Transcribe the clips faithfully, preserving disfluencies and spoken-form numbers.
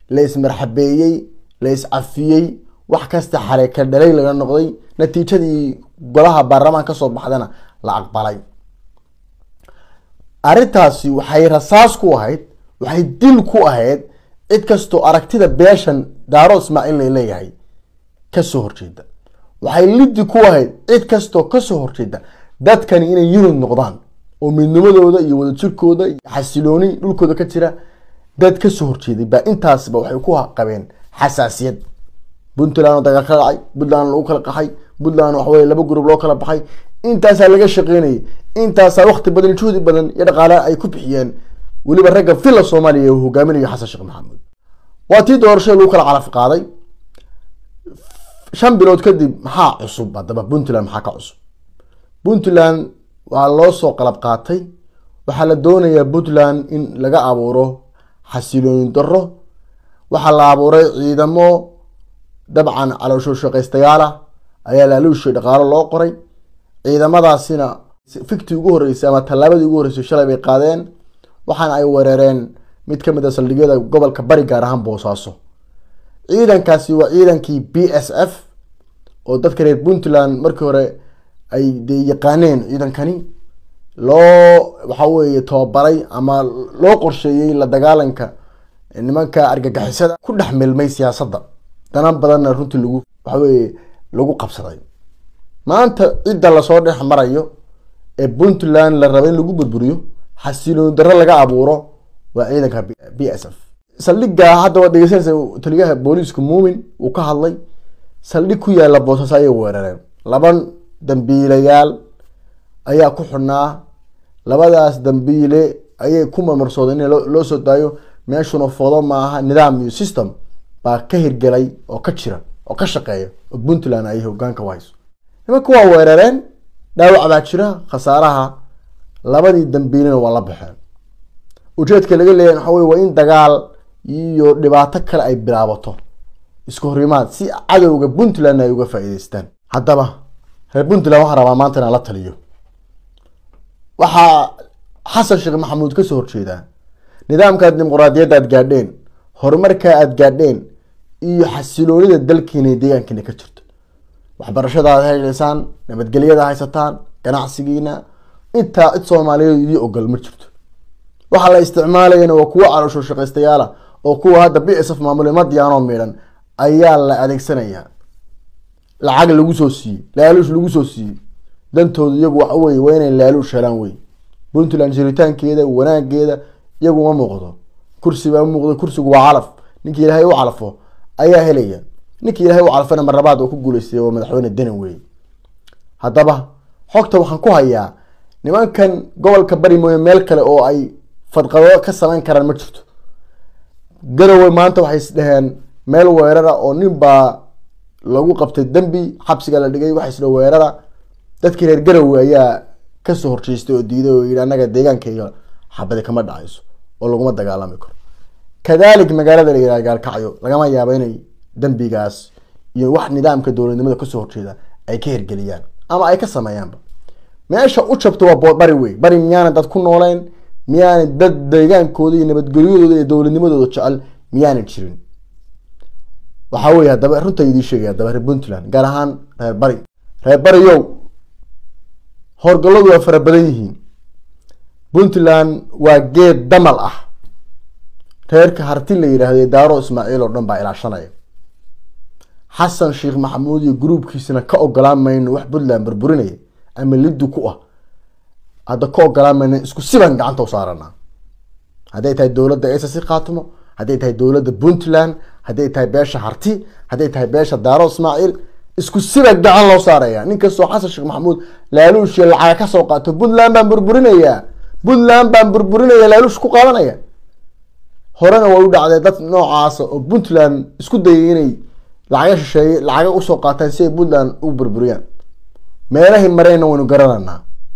leys marxabeeyay leys cafiyay wax kasta xareeka dhalay laga noqday natiijadii golaha baarlamaanka ka soo baxdana la aqbalay arintaasi waxay rasaas ku ahayd waxay dil ku ahayd cid kasto aragtida beeshan Daaro Ismaaciil ay leeyahay ka soo horjeeda waxay lidi ku ahayd cid kasto ka soo horjeeda dadkan inay yurub noqdaan oo midnimadooda iyo wada jirkooda xasilooni dhulkooda ka jira dad ka soo horjeeday ba intaasba waxay ku qabeen xasaasiyad Puntland dagaal ka dhacay Puntland loo kala qaxay Puntland wax weey laba group loo kala baxay intaas laga shaqeynay intaas waqti badan juhdi badan iyo dhaqaale ay ku bixiyeen waliba ragga filla Soomaaliya oo hogaaminaya Xasan Sheekh Maxamuud waati doorasho loo kala calaf qaaday shan bilood kadib maxaa cusub hadaba Puntland maxaa ka cusub Puntland waa loo soo qalab qaatay waxa la doonayaa Puntland in laga abuuro xasilooni darro waxa la abuuray ciidamo dabcan caloosho shaqaystayaal ayaa la luushay dhaqaale loo qoray ciidamadaasina fikti ugu horeysay ama talaabadii ugu horeysay shalay bay qaadeen waxaan ay weerareen mid kamid ah saldhigyada gobolka bari gaar ahaan Boosaaso ciidankaasi waa ciidankii B S F oo dadka reer Puntland markii hore ay yaqaaneen ciidankani loo waxa weeye tababaray ama loo qorsheeyay la dagaalanka nimanka argagixisada ku dhaxmilmay siyaasadda dana badan runtii lagu waxa weeye lagu qabsaday maanta cidda la soo dhex marayo ee Puntland la rabay in lagu burburiyo xasilooni darro laga abuuro waa ciidanka B S F saldhigga hadda wada dhageysanaysa taliyaha booliska Muumin uu ka hadlay saldhig ku yaala Boosaaso ay weerareen laban dambiilayaal ayaa ku xunaa labadaas dambiile ayay ku marmarsoodeen in loo soo daayo meeshuna foodo maaha nidaam iyo system baa ka hirgalay oo ka jira oo ka shaqeeya oo Puntland ay hoggaanka wayso nimanku waa weerareen dhaawac baa jira khasaaraha labadii dambiilena waa la baxeen ujeedka laga leeyahay waxa weeye waa in dagaal iyo dhibaato kale ay bilaabato isku horimaad si cadowga Puntland ay uga faa'iideystaan haddaba reer Puntland waxa rabaa maanta in la taliyo waxa Xasan Sheekh Maxamuud ka soo horjeeda nidaamka dimuqraadiyadda aad gaadheen horumarka aad gaadheen iyo xasiloonida dalkeena deegaankeena ka jirto waxbarashada aad haysan nabadgelyada haysataan ganacsigiina inta cid Soomaaliyeed iyo ogal ma jirto waxa la isticmaalayna waa kuwa caloosho shaqaystayaal oo kuwa hadda B S F maamulay madiyano meelan ayaa la adeegsanaya lacag lagu soo siiyay laaluush lagu soo siiyay dantooda iyagu waxa weeye waa inay laaluush helaan way Puntland jiritaankeeda wanaageeda iyagu ma muuqdo kursi baa muuqdo kursigu waa calaf ninkii Ilaahay u calafo ayaa helaya ninkii Ilaahay u calafana marlabaad oo ku guuleystay oo madaxweyne Denan way hadaba xogta waxaan ku hayaa nimankan gobolka bari mooye meel kale oo ay fadqado ka sameyn karaan ma jirto garowe maanta waxay isdhaheen meel weerara oo ninba lagu qabtay dambi xabsiga la dhigay waxay isla weerara dadkii reer garowe ayaa ka soo horjeestay oo diiday oo yiri anaga deegaankayga xabad kama dhacayso oo laguma dagaalami karo kadalik magaalada la yiraahdo Gaalkacyo lagama yaabo inay dambigaas iyo wax nidaamka dawladnimada ka soo horjeeda ay ka hirgeliyaan ama ay ka sameeyaan meesha u jabto waa bari way bari miyaan dad ku nooleen miyaan dad deegaankooda iyo nabadgelyadooda iyo dawladnimadooda jecel miyaan jirin waxa weeye hadaba runta idin sheegay hadaba reer Puntland gaar ahaan reer bari reer bari yow horgaladu waa fara badan yihiin Puntland waa geed damal ah reerka harti la yiraahdo Daaro Ismaaciil oo dhan baa ilaashanaya Xasan Sheekh Maxamuud iyo groupkiisana ka ogolaan mayno wax Puntland burburinaya ama lidu ku ah hada ka ogolaan mayno isku siban gacanta u saarana haday tahay dawladda ay si qaatimo haday tahay dawladda Puntland haday tahay beesha harti haday tahay beesha Daaro Ismaaciil isku siban gacan loo saaraya ninka soo Xasan Sheekh Maxamuud laaluush lacag ka soo qaato Puntland baan burburinaya Puntland baan burburinaya laaluush ku qaadanaya horena waa u dhacday dad noocaas oo Puntland isku dayay inay lacag shisheeye lacag u soo qaataan si Puntland u burburiyaan meelaha marayna waynu garanana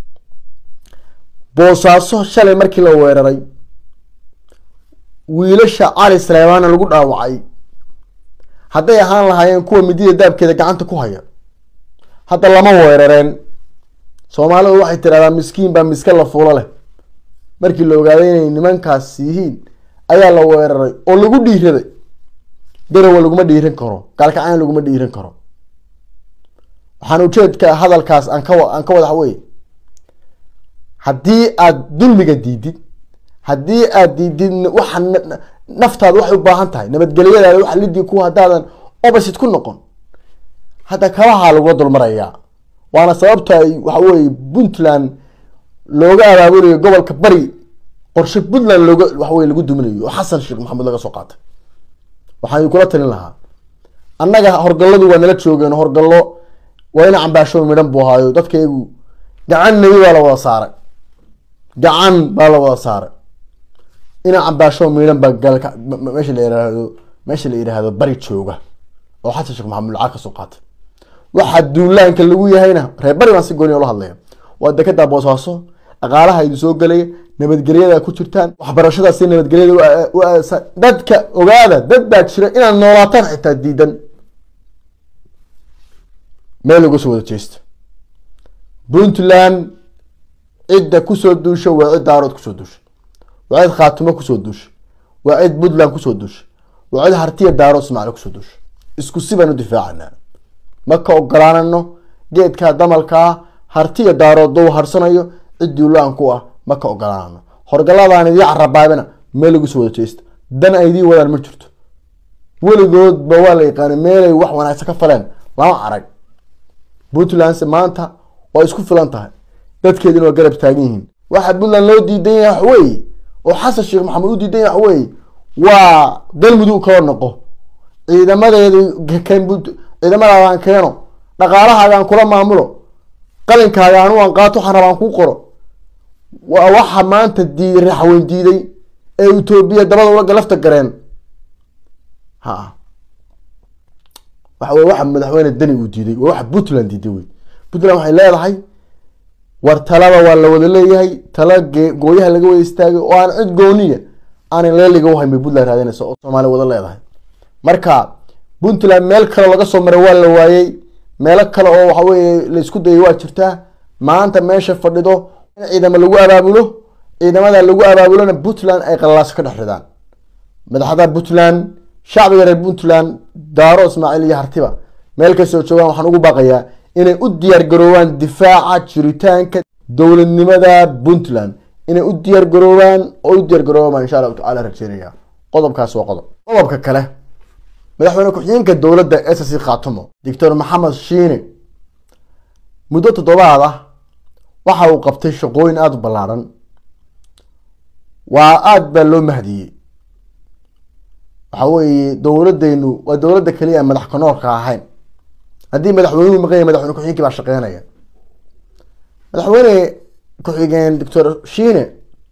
Boosaaso shalay markii la weeraray wiilasha Ali Saleymaan lagu dhaawacay haday ahaan lahaayeen kuwa midida daabkeeda gacanta ku haya hadda lama weerareen Soomaalidu waxay tiraahdaa miskiin baa miska la fuulo leh markii la ogaaday inay nimankaas yihiin ayaa la weeraray oo lagu dhiiraday darawa laguma dhiiran karo gaalkacaan laguma dhiiran karo waxaan ujeedka hadalkaas aan ka aan ka wada way haddii aad dulmiga diidid haddii aad diidid waxa naftaada waxay u baahan tahay nabadgelyadaada waxa lidii ku hadaadan opposite ku noqon hada kabaha lagu dulmaraya waana sababta waxa way Puntland looga abaabulayo gobolka bari qorshe Puntland looga waxa way lagu duminayo Xasan Sheekh Maxamed laga soo qaatay waxaan kula talin lahaa annaga horgaladu waa nala joogeen horgallo waa in cambaasho midhan buu haayo dadkaygu gacan nabi waa la wada saaray gacan baa la wada saaray ina cambaasho midhan baa galka meesha la yiraahdo meesha la yiraahdo bari jooga oo Xasan Sheekh Maxamed lacag ka soo qaatay waxa duulaanka lagu yahayna reer bari waan si gooni oo la hadlayo waa dekada boosaaso aqaalaha ay soo galay nabadgelyada ku jirtaan waxbarashada si nabadgelyada dadka ogaada dad baa jira inaan noolaataan xitaa diidan meel uga soo wada jeesta Puntland cidda ku soo duusho waa cid daarood ku soo duusho waa cid khaatimo ku soo duusho waa cid Puntland ku soo duusho waa cid hartiya daarood Soomaaliya ku soo duusho isku siban u difaacana ma ka ogolaanano geedka damalka hartiya daarood doo harsanayo cid duulaan ku ah ma ka ogolaanano horgaladaan idii carabaabana meel ugu soo wada jeesta dan ay idii wadaan ma jirto weligood ba waa la yaqaan meel ay wax wanaagsan ka faleen lama arag Puntland maanta waa isku filan tahay dadkeedina waa garab taagan yihiin waxa Puntland loo diidan yahay way oo Xasan Sheekh Maxamed u diidan yahay way waa dalmudug ka noqo ciidamadeedu kan ciidamada keeno dhaqaalahaagan kula maamulo qalinkaaga anu aan qaato xarabaan ku qoro waa waxa maanta diiray raxweyn diiday ee Itoobiya dabada ula galafta gareen ha waxa waxa madaxweyne dani uu diiday waxa Puntland diiday way Puntland waxay leedahay war talaba waa la wada leeyahay tala gooyaha laga wada istaagay oo aan cid gooniya aan leeliga u haymay Puntland raadinayso oo Soomaali wada leedahay marka Puntland meel kale laga soo maray waa la waayay meel kale oo waxa weeye la isku dayay waa jirtaa maanta meesha fadhido ciidamada lagu abaabulo ciidamada lagu abaabulona Puntland ay qalaas ka dhaxridaan madaxda Puntland shacbiga reer Puntland daaro Ismaaciil iyo hartiba meel ka soo joogan waxaan ugu baaqayaa inay u diyaar garoobaan difaaca jiritaanka dowladnimada Puntland inay u diyaar garoobaan oo u diyaar garoobaan insha Allah taala rajeynaya qodobkaas waa qodob qodobka kale madaxweyne ku-xigeenka dowladda S S C Khaatumo Doctor Maxamed Shiine muddo toddobaad ah waxa uu qabtay shaqooyin aad u ballaaran waa aad baa loo mahdiyay waxa weeye dowladdeenu waa dowladda kaliya madax kanoorka ahayn haddii madaxweynuhu maqan madaxweyne ku-xigeenkii baa shaqeynaya madaxweyne ku-xigeen Doctor Shiine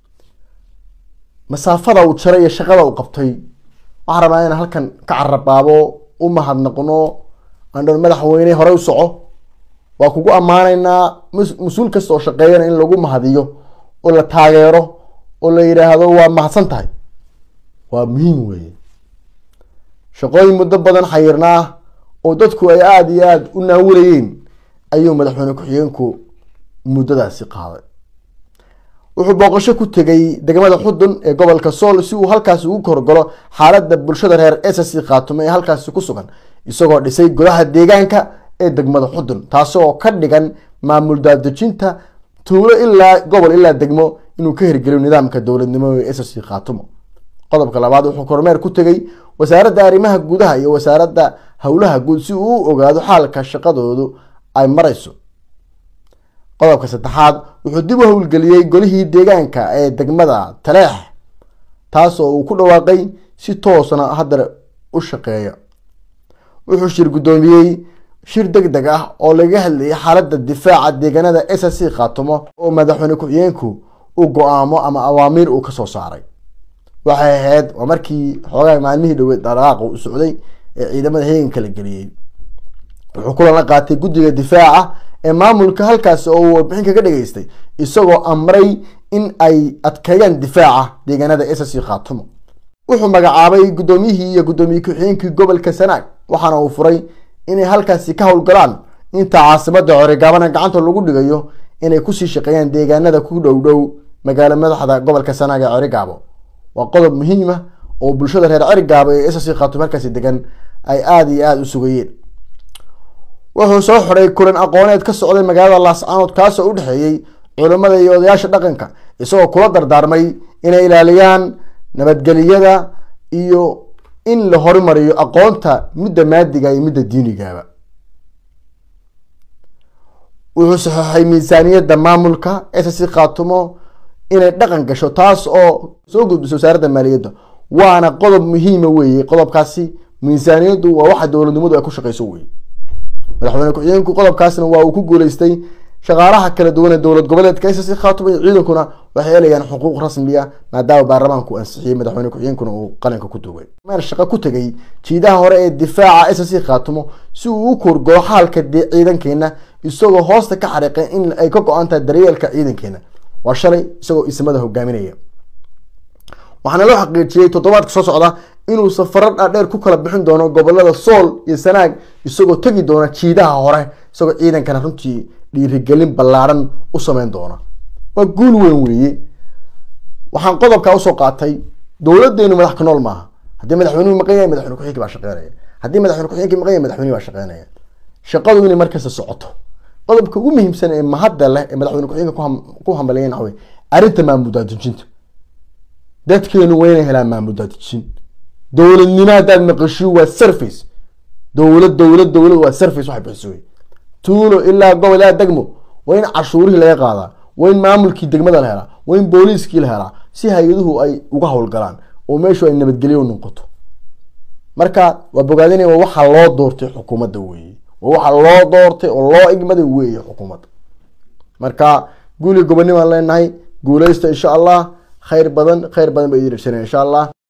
masaafada uu jaray iyo shaqada uu qabtay waxaan rabaa in halkan ka carabaabo u mahadnaqno andhow madaxweyne hore u soco waa kugu ammaanaynaa mas-uul kasta oo shaqeeyana in lagu mahadiyo oo la taageero oo la yiraahdo waa mahadsan tahay waa muhiim weeye shaqooyin muddo badan xayirnaa oo dadku ay aad iyo aad u naawilayeen ayuu madaxweyne ku-xigeenku muddadaasi qaaday wuxuu booqasho ku tagay degmada Xudun ee gobolka Sool si uu halkaas ugu korgalo xaaladda bulshada reer S S C Khaatumo ee halkaas ku sugan isagoo dhisay golaha deegaanka ee degmada Xudun taasoo ka dhigan maamul daadejinta tuulo ilaa gobol ilaa degmo inuu ka hirgeliyo nidaamka dowladnimo ee S S C Khaatumo qodobka labaad wuxuu kormeer ku tagay wasaaradda arrimaha gudaha iyo wasaaradda howlaha guud si uu u ogaado xaalka shaqadoodu ay marayso qodobka saddexaad wuxuu dib u howlgeliyay golihii deegaanka ee degmada Taleex taasoo uu ku dhawaaqay si toosna hadda u shaqeeya wuxuu shir gudoomiyay shir degdeg ah oo laga hadlayay xaaladda difaaca deegaanada S S C Khaatumo oo madaxweyne ku-xigeenku uu go'aamo ama awaamiir uu ka soo saaray waxay ahayd waa markii xoogaa maalmihii dhaweed dhaqaaq u socday ee ciidamada heegan kala geliyay wuxuu kula la qaatay guddiga difaaca ee maamulka halkaas oo uu warbixin kaga dhageystay isagoo amray in ay adkeeyaan difaaca deegaanada S S C Khaatumo wuxuu magacaabay gudoomiyihii iyo gudoomiye ku-xigeenkii gobolka Sanaag waxaana uu furay inay halkaasi ka howlgalaan inta caasimada Corigaabana gacanta lagu dhigayo inay ku sii shaqeeyaan deegaanada ku dhow dhow magaalo madaxda gobolka Sanaag ee Corigaabo waa qodob muhiim ah oo bulshada reer Cergaabo ee S C Khaatumo markaas degan ay aad iyo aad u sugayeen. wuxuu soo xiray kulan aqooneed ka socday magaalada Laascaanood kaas oo u dhaxeeyay culimada iyo odayaasha dhaqanka isagoo kula dardaarmay inay ilaaliyaan nabadgelyada iyo in la horumariyo aqoonta midda maadiga iyo midda diiniga. wuxuu saxay miisaaniyadda maamulka S C Khaatumo inay dhaqan gasho taas oo soo gudbiso wasaaradda maaliyadda waana qodob muhiim ah weeye. qodobkaasi miisaaniyaddu waa waxa dowladnimadu ay ku shaqeyso weeye. madaxweyne ku-xigeenku qodobkaasna waa uu ku guuleystay. shaqaalaha kala duwan ee dowlad goboleedka S C Khaatumo iyo ciidankuna waxay helayaan xuquuq rasmi ah maadaama baarlamaanku ansixiyay madaxweyne ku-xigeenkuna uu qalinka ku duubay. maar shaqo ku tagay jiidaha hore ee difaaca S C Khaatumo si uu u korgolo xaalka ciidankeena isagoo hoosta ka xariiqay in ay ka go'an tahay daryeelka ciidankeena. waa shalay isagoo ismada hogaaminaya. waxaana loo xaqiijiyay toddobaadka soo socda inuu safaro dheer ku kala bixin doono gobolada Sool iyo Sanaag isagoo tagi doona jiidaha hore isagoo ciidankana runtii dhiirigelin ballaaran u sameyn doona. waa guul weyn weeye. waxaan qodobka u soo qaatay dowladeenu madax ka nool maaha. haddii madaxweynuhu maqan yahay madaxweyne ku-xigeenka baa shaqeynaya. haddii madaxweyne ku-xigeenka maqan yahay madaxweynuhu baa shaqeynaya. shaqadu inay markaas socoto. qodobka ugu muhiimsan ee mahadda leh ee madaxweyne ku-xigeenka ku hambalyeeyay waxa weeye arrinta maamul daadejinta. dadkeenu waa inay helaan maamul daadejin. dowladnimo haddaad maqasho waa service. dowlad dowlad dowlad waa service waxay bixiso. tuulo ilaa gobol ilaa degmo waa in cashuurihii laga qaadaa. waa in maamulkii degmada la helaa. waa in booliiskii la helaa si hay-aduhu ay uga howlgalaan oo meeshu ay nabadgelyo noqoto. marka waa bogaadinaya waa waxa loo doortay xukuumadda weeye. waa waxa loo doortay oo loo igmaday weeye xukuumadda. marka guuli gobonimo aan leenahay guuleysta insha Allah. khayr badan khayr badan bay idin rajaynayaa insha Allah.